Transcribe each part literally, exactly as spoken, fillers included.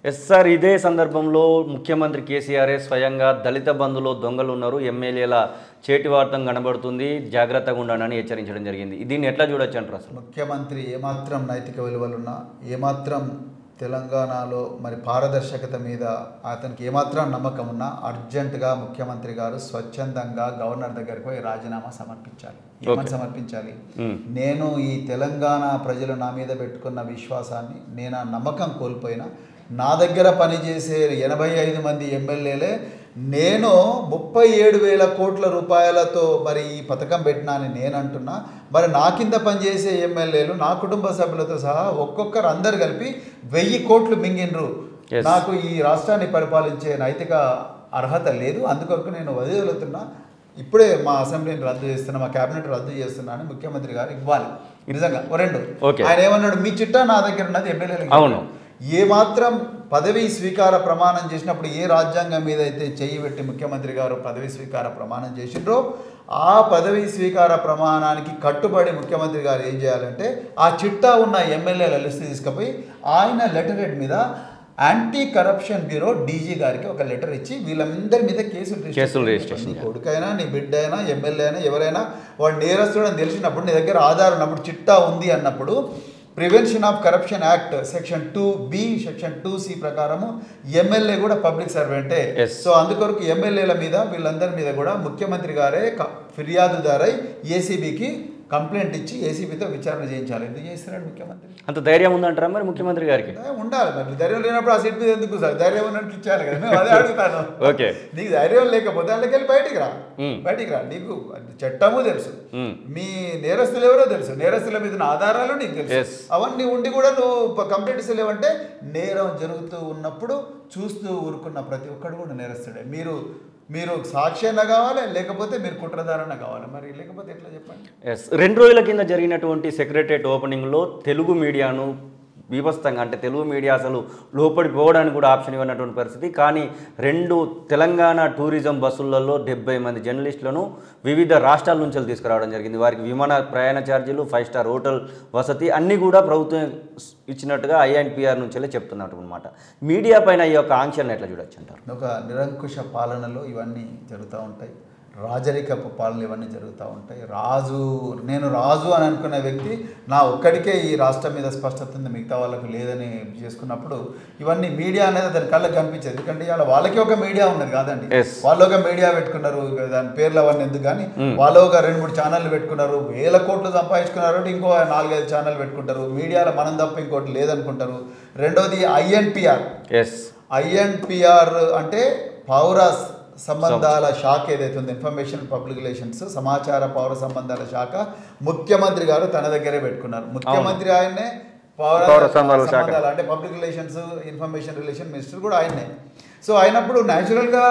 Yes sir ఇదే సందర్భంలో ముఖ్యమంత్రి కేసీఆర్ స్వయంగా దళిత బంధులో దొంగలు ఉన్నారు, ఎమ్మెల్యేల చేటివార్తం కనబడుతుంది, జాగ్రత్తగా ఉండాలని హెచ్చరించడం జరిగింది. దీన్ని ఎట్లా చూడొచ్చు అంటారు? అసలు ముఖ్యమంత్రి ఏమాత్రం నైతిక విలువలున్నా, ఏమాత్రం తెలంగాణలో మరి పారదర్శకత మీద అతనికి ఏమాత్రం నమ్మకం ఉన్నా అర్జెంటుగా ముఖ్యమంత్రి గారు స్వచ్ఛందంగా గవర్నర్ దగ్గరికి పోయి రాజీనామా సమర్పించాలి. ఏమని సమర్పించాలి? నేను ఈ తెలంగాణ ప్రజలు నా మీద పెట్టుకున్న విశ్వాసాన్ని, నేను ఆ నమ్మకం కోల్పోయినా, నా దగ్గర పనిచేసే ఎనభై ఐదు మంది ఎమ్మెల్యేలే నేను ముప్పై ఏడు వేల కోట్ల రూపాయలతో మరి ఈ పథకం పెట్టినా అని నేను అంటున్నా. మరి నా కింద పనిచేసే ఎమ్మెల్యేలు నా కుటుంబ సభ్యులతో సహా ఒక్కొక్కరు అందరు కలిపి వెయ్యి కోట్లు మింగినరు. నాకు ఈ రాష్ట్రాన్ని పరిపాలించే నైతిక అర్హత లేదు, అందుకొరకు నేను వదిలేతున్నా, ఇప్పుడే మా అసెంబ్లీని రద్దు చేస్తున్నా, మా క్యాబినెట్ రద్దు చేస్తున్నా అని ముఖ్యమంత్రి గారు ఇవ్వాలి. నిజంగా రెండు ఆయన ఏమన్నాడు, మీ చిట్టా నా దగ్గర ఉన్నది ఎమ్మెల్యేలు. అవును, ఏమాత్రం పదవీ స్వీకార ప్రమాణం చేసినప్పుడు ఏ రాజ్యాంగం మీద అయితే చెయ్యి పెట్టి ముఖ్యమంత్రి గారు పదవీ స్వీకార ప్రమాణం చేసిండ్రో ఆ పదవీ స్వీకార ప్రమాణానికి కట్టుబడి ముఖ్యమంత్రి గారు ఏం చేయాలంటే ఆ చిట్టా ఉన్న ఎమ్మెల్యేల లిస్ట్ తీసుకుపోయి ఆయన లెటర్ హెడ్ మీద యాంటీ కరప్షన్ బ్యూరో డీజీ గారికి ఒక లెటర్ ఇచ్చి వీళ్ళందరి మీద కేసులు కేసులు రిజిస్ట్రేషన్, నీ కొడుకైనా నీ బిడ్డ అయినా ఎమ్మెల్యే అయినా ఎవరైనా వాడు నేరస్తుడు అని తెలిసినప్పుడు, నీ దగ్గర ఆధారం ఉన్నప్పుడు, చిట్టా ఉంది అన్నప్పుడు prevention of corruption act section two B section two C ప్రకారము ఎమ్మెల్యే కూడా పబ్లిక్ సర్వెంటే. సో అందుకొరకు ఎమ్మెల్యేల మీద వీళ్ళందరి మీద కూడా ముఖ్యమంత్రి గారే ఫిర్యాదుదారై ఏసీబీకి కంప్లైంట్ ఇచ్చి ఏసీబీతో విచారణ చేయించాలి. ఎందుకు చేస్తున్నాడు ముఖ్యమంత్రి? అంత ధైర్యం ఉందంటారా మరి ముఖ్యమంత్రి గారికి? ఉండాలి మరి, ధైర్యం లేనప్పుడు ఆ సీట్ మీద ఎందుకు సార్? ధైర్యం ఉన్నట్టు ఇచ్చాలి కదా, మేము అదే అడుగుతాను. ఓకే, నీకు ధైర్యం లేకపోతే అందులోకి వెళ్ళి బయటికి రా, బయటికి రా. నీకు చట్టము తెలుసు, మీ నేరస్తులు ఎవరో తెలుసు, నేరస్తుల మీద ఆధారాలు నీకు తెలుసు, అవన్నీ ఉండి కూడా నువ్వు కంప్లైంట్ ఇస్తలేవంటే నేరం జరుగుతూ ఉన్నప్పుడు చూస్తూ ఊరుకున్న ప్రతి ఒక్కడు కూడా నేరస్తుడే. మీరు మీరు సాక్ష్యంగా కావాలి, లేకపోతే మీరు కుట్రదారణ కావాలి, మరి లేకపోతే ఎట్లా చెప్పండి? ఎస్, రెండు రోజుల కింద జరిగినటువంటి సెక్రటరియట్ ఓపెనింగ్లో తెలుగు మీడియాను బీభత్సంగా, అంటే తెలుగు మీడియా అసలు లోపడిపోవడానికి కూడా ఆప్షన్ ఇవ్వనటువంటి పరిస్థితి. కానీ రెండు తెలంగాణ టూరిజం బస్సులలో డెబ్బై మంది జర్నలిస్టులను వివిధ రాష్ట్రాల నుంచి తీసుకురావడం జరిగింది. వారికి విమాన ప్రయాణ ఛార్జీలు, ఫైవ్ స్టార్ హోటల్ వసతి అన్నీ కూడా ప్రభుత్వం ఇచ్చినట్టుగా ఐఎన్పిఆర్ నుంచి చెప్తున్నట్టు అనమాట. మీడియా పైన ఈ యొక్క ఆంక్షలను ఎట్లా చూడొచ్చు అంటారు? ఒక నిరంకుశ పాలనలో ఇవన్నీ జరుగుతూ ఉంటాయి, రాజరికపు పాలనలు ఇవన్నీ జరుగుతూ ఉంటాయి. రాజు నేను రాజు అని అనుకున్న వ్యక్తి నా ఒక్కడికే ఈ రాష్ట్రం మీద స్పష్టత ఉంది, మిగతా వాళ్ళకు లేదని చేసుకున్నప్పుడు ఇవన్నీ మీడియా అనేది దాని కళ్ళకి కనిపించేది. ఎందుకంటే ఇవాళ వాళ్ళకి ఒక మీడియా ఉన్నది కాదండి, వాళ్ళు ఒక మీడియా పెట్టుకున్నారు, దాని పేర్లు అవన్నీ ఎందుకు కానీ వాళ్ళు ఒక రెండు మూడు ఛానళ్ళు పెట్టుకున్నారు, వేల కోట్లు సంపాదించుకున్నారు, ఇంకో నాలుగైదు ఛానల్ పెట్టుకుంటారు. మీడియాలో మనం తప్ప ఇంకోటి లేదనుకుంటారు. రెండోది ఐఎన్పిఆర్. ఎస్, ఐఎన్పిఆర్ అంటే పౌర సంబంధాల శాఖ ఏదైతే ఉంది, ఇన్ఫర్మేషన్ పబ్లిక్ రిలేషన్స్, సమాచార పౌర సంబంధాల శాఖ ముఖ్యమంత్రి గారు తన దగ్గరే పెట్టుకున్నారు. ముఖ్యమంత్రి ఆయన్నే, పౌర సంబంధాలు అంటే public relations, information relation minister కూడా ఆయన్నే. సో అయినప్పుడు న్యాచురల్గా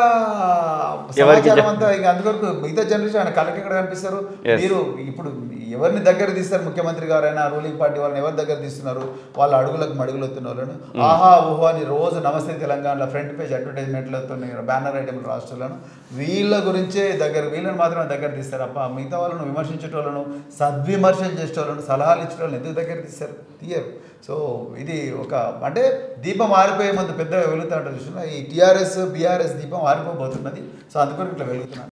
సమాచారం అంతా ఇంకా అందువరకు మిగతా జనరేషన్ ఆయన కళ్ళకి ఎక్కడ కనిపిస్తారు? మీరు ఇప్పుడు ఎవరిని దగ్గర తీస్తారు? ముఖ్యమంత్రి గారు అయినా రూలింగ్ పార్టీ వాళ్ళని ఎవరి దగ్గర తీస్తున్నారు? వాళ్ళ అడుగులకు మడుగులొత్తున్న వాళ్ళను ఆహా ఊహో అని రోజు నమస్తే తెలంగాణలో ఫ్రంట్ పేజ్ అడ్వర్టైజ్మెంట్లతో బ్యానర్ ఐటెంలు రాష్ట్రాలను వీళ్ళ గురించే దగ్గర, వీళ్ళని మాత్రమే దగ్గర తీస్తారు అప్ప మిగతా వాళ్ళను విమర్శించేటోళ్ళను, సద్విమర్శలు చేసేటోళ్ళను, సలహాలు ఇచ్చేటోళ్ళని ఎందుకు దగ్గర తీస్తారు? తీయరు. సో ఇది ఒక అంటే దీపం ఆరిపోయే ముందు పెద్దగా వెలుగుతూ ఉంటుంది. ఈ టీఆర్ఎస్ బీఆర్ఎస్ దీపం ఆరిపోబోతున్నది. సో అందుకని ఇట్లా వెలుగుతున్నాను.